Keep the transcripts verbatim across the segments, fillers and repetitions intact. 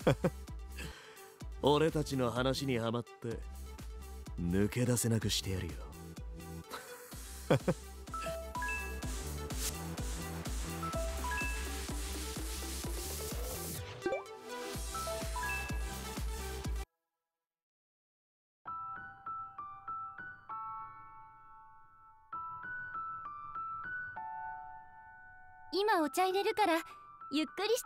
俺たちの話にはまって抜け出せなくしてやるよ。 今お茶入れるからゆっくりして。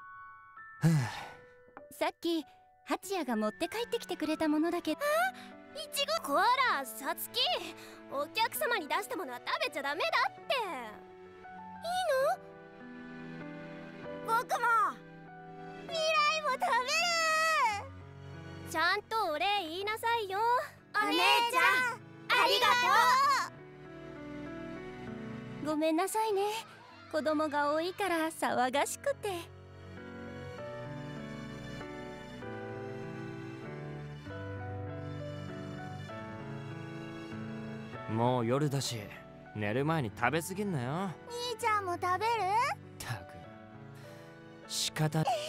さっきハチヤが持って帰ってきてくれたものだけど。 あ、いちご。こらさつき、お客様に出したものは食べちゃダメだって。いいの？僕も未来も食べる。ちゃんとお礼言いなさいよ。お姉ちゃんありがとう。 ごめんなさいね、子供が多いから騒がしくて。 もう夜だし寝る前に食べ過ぎんなよ。 兄ちゃんも食べる？ たく仕方。 ハチヤ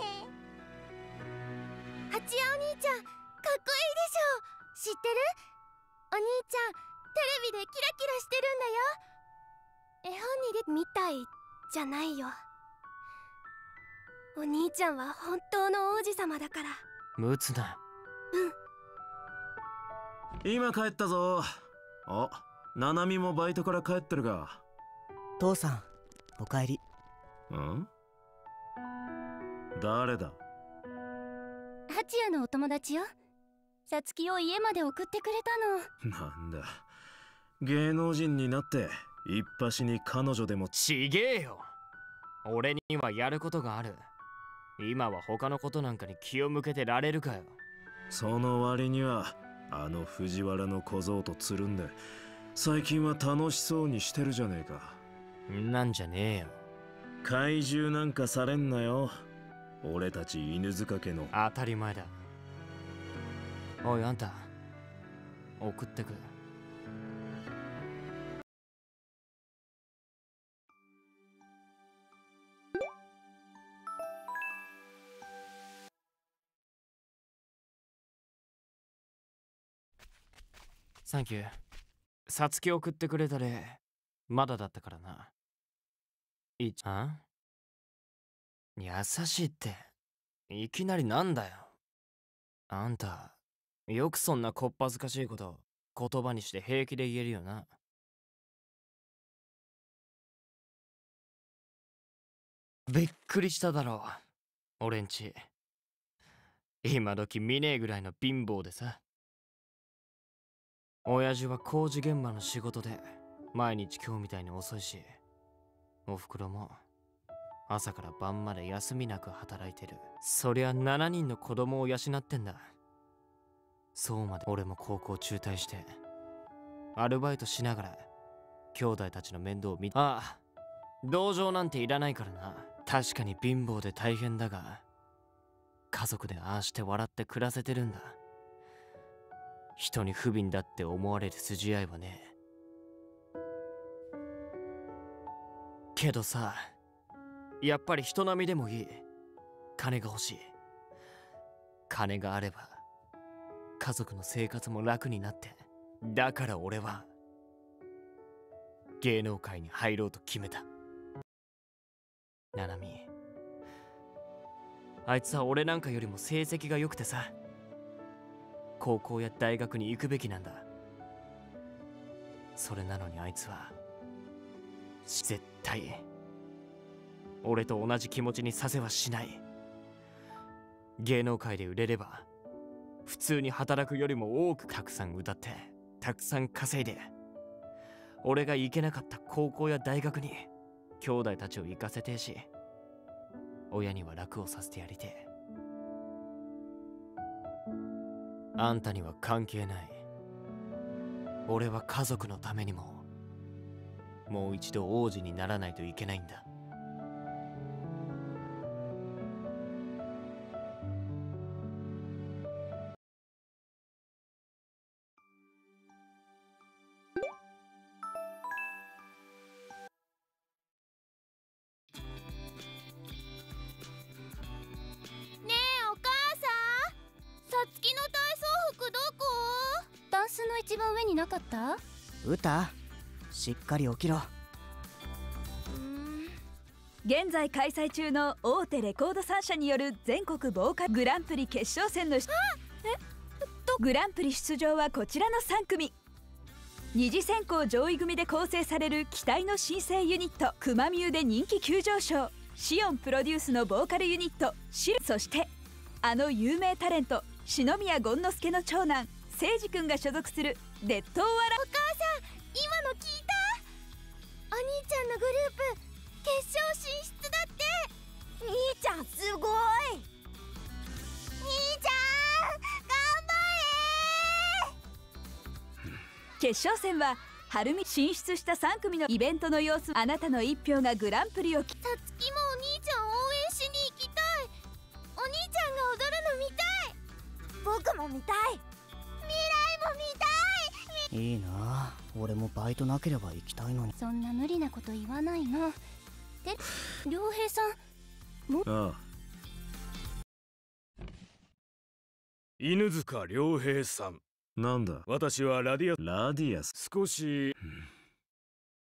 お兄ちゃんかっこいいでしょ。知ってる？お兄ちゃんテレビでキラキラしてるんだよ。絵本に出みたいじゃないよ。お兄ちゃんは本当の王子様だから。 ムツな。 うん。今帰ったぞ。あ、ナナミもバイトから帰ってるが。 父さん、おかえり。 ん？誰だ？ ハチヤのお友達よ。さつきを家まで送ってくれたの。なんだ、芸能人になって一発に彼女でも。 ちげえよ、俺にはやることがある。今は他のことなんかに気を向けてられるかよ。 その割にはあの藤原の小僧とつるんで最近は楽しそうにしてるじゃねえか。 なんじゃねえよ。 怪獣なんかされんなよ、俺たち犬塚家の。 当たり前だ。おいあんた、送ってく。サンキュー。さつき送ってくれたれまだだったからな。いちゃん優しいっていきなりなんだよ。あんたよくそんなこっぱずかしいこと言葉にして平気で言えるよな。びっくりしただろう、俺んち。今時見ねえぐらいの貧乏でさ。親父は工事現場の仕事で毎日今日みたいに遅いし、おふくろも朝から晩まで休みなく働いてる。そりゃしちにんの子供を養ってんだ。そうまで俺も高校中退してアルバイトしながら兄弟たちの面倒を見て。ああ、同情なんていらないからな。確かに貧乏で大変だが、家族でああして笑って暮らせてるんだ。人に不憫だって思われる筋合いはね。けどさ、やっぱり人並みでもいい。金が欲しい。金があれば家族の生活も楽になって。だから俺は芸能界に入ろうと決めた。ナナミ、あいつは俺なんかよりも成績が良くてさ、高校や大学に行くべきなんだ。それなのにあいつは絶対俺と同じ気持ちにさせはしない。芸能界で売れれば普通に働くよりも多くたくさん歌ってたくさん稼いで、俺が行けなかった高校や大学に兄弟たちを行かせてえし、親には楽をさせてやりてえ。あんたには関係ない。俺は家族のためにももう一度王子にならないといけないんだ。 ねなかった？ 歌、しっかり起きろ。 現在開催中の大手レコードさん社による全国ボーカルグランプリ決勝戦のグランプリ出場はこちらのさん組。二次選考上位組で構成される期待の新生ユニットくまみゆで人気急上昇、シオンプロデュースのボーカルユニットシル、そしてあの有名タレント篠宮権之助の長男誠司君が所属するレッドオアラ。 お母さん、今の聞いた？お兄ちゃんのグループ決勝進出だって。兄ちゃんすごい。兄ちゃん頑張れ。 決勝戦は春美進出したさん組のイベントの様子。あなたの一票がグランプリを。 さつきもお兄ちゃん応援しに行きたい。お兄ちゃんが踊るの見たい。僕も見たい。未来も見たい。 いいな、俺もバイトなければ行きたいのに。 そんな無理なこと言わないの。で、良平さんも。 ああ、 犬塚良平さん。 なんだ。 私はラディアラディアス。 少し